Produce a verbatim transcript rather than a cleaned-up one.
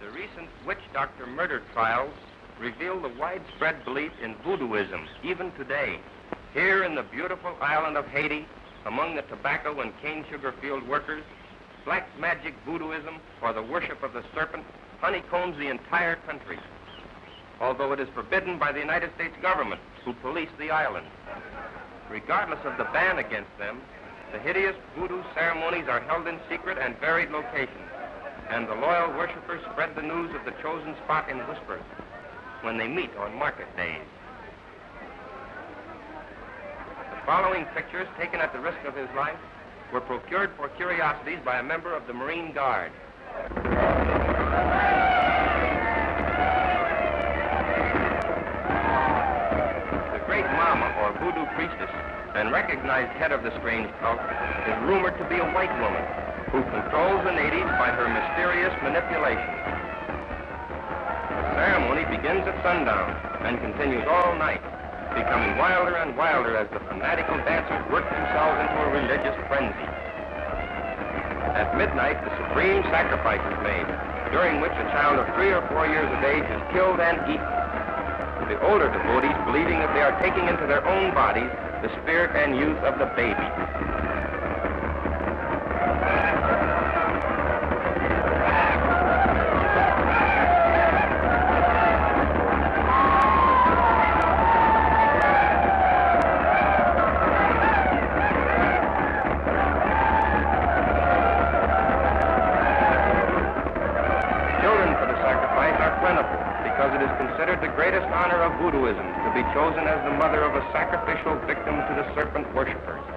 The recent witch doctor murder trials reveal the widespread belief in voodooism even today. Here in the beautiful island of Haiti, among the tobacco and cane sugar field workers, black magic voodooism, or the worship of the serpent, honeycombs the entire country, although it is forbidden by the United States government, who police the island. Regardless of the ban against them, the hideous voodoo ceremonies are held in secret and varied locations, and the loyal worshipers spread the news of the chosen spot in whispers when they meet on market days. The following pictures, taken at the risk of his life, were procured for curiosities by a member of the Marine Guard. The great Mama, or voodoo priestess, and recognized head of the strange cult, is rumored to be a white woman who controls the natives by her mysterious manipulations. The ceremony begins at sundown and continues all night, becoming wilder and wilder as the fanatical dancers work themselves into a religious frenzy. At midnight, the supreme sacrifice is made, during which a child of three or four years of age is killed and eaten, the older devotees believing that they are taking into their own bodies the spirit and youth of the baby. Considered the greatest honor of voodooism to be chosen as the mother of a sacrificial victim to the serpent worshippers.